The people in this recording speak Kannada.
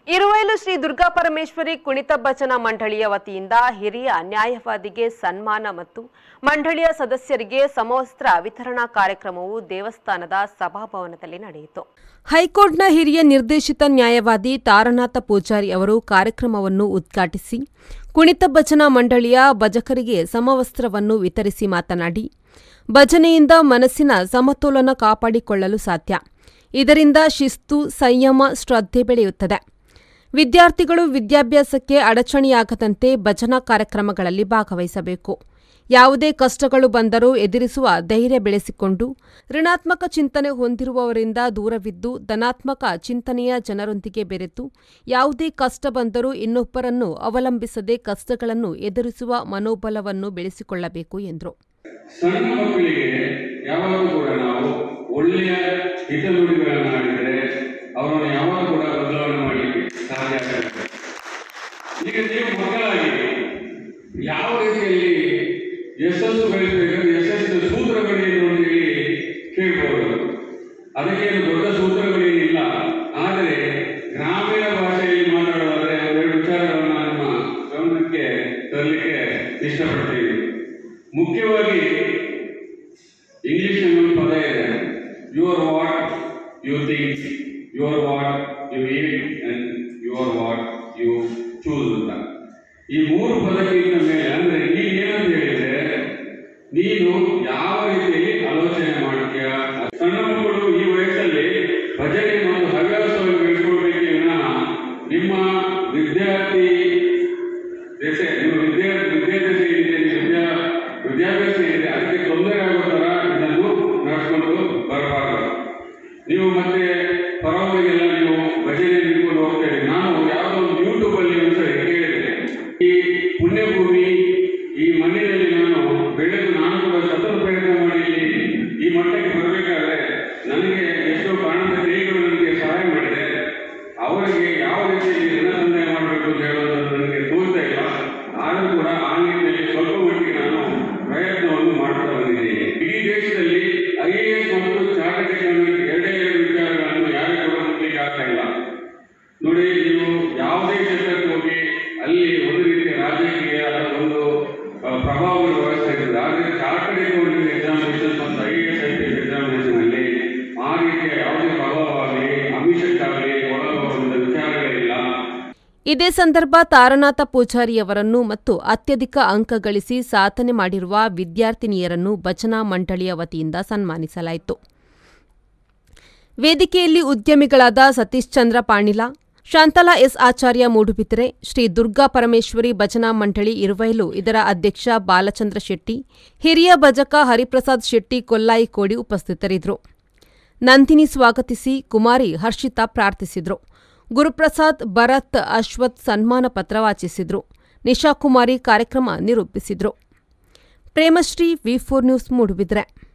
ಇರುವೈಲು ಶ್ರೀ ದುರ್ಗಾ ಪರಮೇಶ್ವರಿ ಕುಣಿತ ಭಜನಾ ಮಂಡಳಿಯ ವತಿಯಿಂದ ಹಿರಿಯ ನ್ಯಾಯವಾದಿಗೆ ಸನ್ಮಾನ ಮತ್ತು ಮಂಡಳಿಯ ಸದಸ್ಯರಿಗೆ ಸಮವಸ್ತ್ರ ವಿತರಣಾ ಕಾರ್ಯಕ್ರಮವು ದೇವಸ್ಥಾನದ ಸಭಾಭವನದಲ್ಲಿ ನಡೆಯಿತು. ಹೈಕೋರ್ಟ್ನ ಹಿರಿಯ ನಿರ್ದೇಶಿತ ನ್ಯಾಯವಾದಿ ತಾರನಾಥ ಪೂಜಾರಿ ಅವರು ಕಾರ್ಯಕ್ರಮವನ್ನು ಉದ್ಘಾಟಿಸಿ ಕುಣಿತ ಭಜನಾ ಮಂಡಳಿಯ ಭಜಕರಿಗೆ ಸಮವಸ್ತ್ರವನ್ನು ವಿತರಿಸಿ ಮಾತನಾಡಿ, ಭಜನೆಯಿಂದ ಮನಸ್ಸಿನ ಸಮತೋಲನ ಕಾಪಾಡಿಕೊಳ್ಳಲು ಸಾಧ್ಯ. ಇದರಿಂದ ಶಿಸ್ತು, ಸಂಯಮ, ಶ್ರದ್ಧೆ ಬೆಳೆಯುತ್ತದೆ. ವಿದ್ಯಾರ್ಥಿಗಳು ವಿದ್ಯಾಭ್ಯಾಸಕ್ಕೆ ಅಡಚಣೆಯಾಗದಂತೆ ಭಜನಾ ಕಾರ್ಯಕ್ರಮಗಳಲ್ಲಿ ಭಾಗವಹಿಸಬೇಕು. ಯಾವುದೇ ಕಷ್ಟಗಳು ಬಂದರೂ ಎದುರಿಸುವ ಧೈರ್ಯ ಬೆಳೆಸಿಕೊಂಡು ಋಣಾತ್ಮಕ ಚಿಂತನೆ ಹೊಂದಿರುವವರಿಂದ ದೂರವಿದ್ದು ಧನಾತ್ಮಕ ಚಿಂತನೆಯ ಜನರೊಂದಿಗೆ ಬೆರೆತು ಯಾವುದೇ ಕಷ್ಟ ಬಂದರೂ ಇನ್ನೊಬ್ಬರನ್ನು ಅವಲಂಬಿಸದೆ ಕಷ್ಟಗಳನ್ನು ಎದುರಿಸುವ ಮನೋಬಲವನ್ನು ಬೆಳೆಸಿಕೊಳ್ಳಬೇಕು ಎಂದರು. ಸಣ್ಣ ಮಕ್ಕಳಿಗೆ ಯಾವಾಗ ಕೂಡ ನಾವು ಒಳ್ಳೆಯ ಹಿತನುಡಿಗಳನ್ನು ಆಡಿದರೆ ಅವರನ್ನು ಯಾವಾಗ ಕೂಡ ಬದಲಾವಣೆ ಮಾಡಲಿಕ್ಕೆ ಸಾಧ್ಯ ಆಗುತ್ತೆ. ಈಗ ನೀವು ಮಕ್ಕಳಾಗಿ ಯಾವ ರೀತಿಯಲ್ಲಿ ಯಶಸ್ಸು ಗಳಿಸಬೇಕು, ಯಶಸ್ಸಿನ ಸೂತ್ರಗಳೇನು ಅಂತೇಳಿ ಕೇಳ್ಬೋದು. ಅದಕ್ಕೇನು ದೊಡ್ಡ ಸೂತ್ರಗಳೇನಿಲ್ಲ. ಆದರೆ ಗ್ರಾಮೀಣ ಭಾಷೆಯಲ್ಲಿ ಮಾತಾಡೋದಾದ್ರೆ ಒಂದೆರಡು ವಿಚಾರಗಳನ್ನು ನಮ್ಮ ಗಮನಕ್ಕೆ ತರಲಿಕ್ಕೆ ಇಷ್ಟಪಡ್ತೀವಿ. ಮುಖ್ಯವಾಗಿ ಇಂಗ್ಲಿಷ್ ಒಂದು ಪದ ಇದೆ, you are what you think, you are what you eat and you are what you choose ಅಂತ. ಈ ಮೂರು ಪದಕ್ಕಿಂತ ಮೇಲೆ ಅಂದ್ರೆ ಈಗ ಏನಂತ ಹೇಳಿದ್ರೆ, ನೀನು ಯಾವ ರೀತಿಯಲ್ಲಿ ಆಲೋಚನೆ ಮಾಡ್ತೀಯ. ಸಣ್ಣ ಮಕ್ಕಳು ಈ ವಯಸ್ಸಲ್ಲಿ ಭಜನೆ ಮತ್ತು ಹವ್ಯಾಸವನ್ನು ಬೆಳೆಸ್ಕೊಳ್ಬೇಕೆ ವಿನಃ ನಿಮ್ಮ ವಿದ್ಯಾರ್ಥಿ ದೆಸೆ, ನಿಮ್ಮ ವಿದ್ಯಾಭ್ಯಾಸ ಏನಿದೆ ಅದಕ್ಕೆ ತೊಂದರೆ ಆಗೋ ಥರ ಇದನ್ನು ನಡೆಸ್ಕೊಂಡು ಬರಬಾರದು. ನೀವು ಮತ್ತೆ ಪರವಾಗಿಲ್ಲ, ನೀವು ಭಜನೆ ನಿಂತ್ಕೊಂಡು ಹೋಗ್ತೇವೆ. ನಾನು ಯಾವುದೋ ಒಂದು ಯೂಟ್ಯೂಬಲ್ಲಿ ಒಂದ್ಸರಿ ಕೇಳಿದೆ, ಈ ಪುಣ್ಯಭೂಮಿ ಈ ಮಣ್ಣಿನಲ್ಲಿ ನಾನು ಬೆಳೆದು ನಾನು ಕೂಡ ಸತತ ಪ್ರಯತ್ನ ಮಾಡಿ ಈ ಮಟ್ಟಕ್ಕೆ ಬರಬೇಕಾದ್ರೆ ನನಗೆ ಎಷ್ಟೋ ಕಾರಣದ ದೇವಿಗಳು ನನಗೆ ಸಹಾಯ ಮಾಡಿದೆ. ಅವರಿಗೆ ಯಾವ ರೀತಿಯಲ್ಲಿ ಋಣಸಂದಾಯ ಮಾಡಬೇಕು ಅಂತ ಹೇಳೋದು ನನಗೆ ತೋರ್ತಾ ಇಲ್ಲ. ಆದರೂ ಕೂಡ ಆ ನಿಟ್ಟಿನಲ್ಲಿ ಸ್ವಲ್ಪ ಮಟ್ಟಿಗೆ ನಾನು ಪ್ರಯತ್ನವನ್ನು ಮಾಡ್ತಾ ಬಂದಿದ್ದೀನಿ. ಇಡೀ ದೇಶದಲ್ಲಿ IAS ಮತ್ತು ಚಾರ್ಟರ್ಡ್ ಅಕೌಂಟೆಂಟ್ ಎರಡೇ ವಿಚಾರಗಳನ್ನು ಯಾರು ಕೂಡ ಮುಟ್ಲಿಕ್ಕೆ ಆಗ್ತಾ ಇಲ್ಲ. ನೋಡಿ, ನೀವು ಯಾವುದೇ ಕ್ಷೇತ್ರಕ್ಕೆ ಹೋಗಿ ಅಲ್ಲಿ ಒಂದು ರೀತಿಯ ರಾಜಕೀಯ ಒಂದು ಪ್ರಭಾವದ ವ್ಯವಸ್ಥೆ ಇರ್ತದೆ. ಆದರೆ ಚಾರ್ಟರ್ಡ್ ಅಕೌಂಟೆಂಟ್ ಎಕ್ಸಾಮಿನೇಷನ್ ಮತ್ತು IAS ಎಕ್ಸಾಮಿನೇಷನ್ ಅಲ್ಲಿ ಆ ರೀತಿಯ ಯಾವುದೇ ಪ್ರಭಾವವಾಗಲಿ ಅಮಿಷಕ್ಕಾಗಲಿ ಒಳಗೊಳ್ಳುವ ವಿಚಾರಗಳಿಲ್ಲ. ಇದೇ ಸಂದರ್ಭ ತಾರನಾಥ ಪೂಜಾರಿಯವರನ್ನು ಮತ್ತು ಅತ್ಯಧಿಕ ಅಂಕ ಗಳಿಸಿ ಸಾಧನೆ ಮಾಡಿರುವ ವಿದ್ಯಾರ್ಥಿನಿಯರನ್ನು ಭಜನಾ ಮಂಡಳಿಯ ವತಿಯಿಂದ ಸನ್ಮಾನಿಸಲಾಯಿತು. ವೇದಿಕೆಯಲ್ಲಿ ಉದ್ಯಮಿಗಳಾದ ಸತೀಶ್ ಚಂದ್ರ ಪಾಣಿಲ, ಶಾಂತಲಾ ಎಸ್ ಆಚಾರ್ಯ ಮೂಡುಬಿದಿರೆ, ಶ್ರೀ ದುರ್ಗಾ ಪರಮೇಶ್ವರಿ ಭಜನಾ ಮಂಡಳಿ ಇರುವೈಲು ಇದರ ಅಧ್ಯಕ್ಷ ಬಾಲಚಂದ್ರ ಶೆಟ್ಟಿ, ಹಿರಿಯ ಭಜಕ ಹರಿಪ್ರಸಾದ್ ಶೆಟ್ಟಿ ಕೊಲ್ಲಾಯಿ ಕೋಡಿ ಉಪಸ್ಥಿತರಿದ್ದರು. ನಂದಿನಿ ಸ್ವಾಗತಿಸಿ, ಕುಮಾರಿ ಹರ್ಷಿತಾ ಪ್ರಾರ್ಥಿಸಿದರು. ಗುರುಪ್ರಸಾದ್, ಭರತ್, ಅಶ್ವಥ್ ಸನ್ಮಾನ ಪತ್ರ ವಾಚಿಸಿದರು. ನಿಶಾಕುಮಾರಿ ಕಾರ್ಯಕ್ರಮ ನಿರೂಪಿಸಿದರು. Premashri, V4 news Moodbidri.